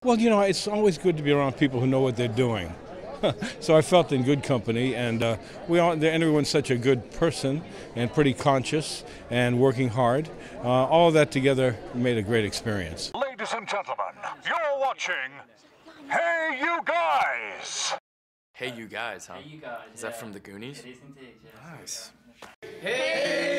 Well, you know, it's always good to be around people who know what they're doing. So I felt in good company, and everyone's such a good person and pretty conscious and working hard. All of that together made a great experience. Ladies and gentlemen, you're watching Hey You Guys! Hey You Guys, huh? Hey You Guys. Is that from the Goonies? It is indeed, yes. Nice. Hey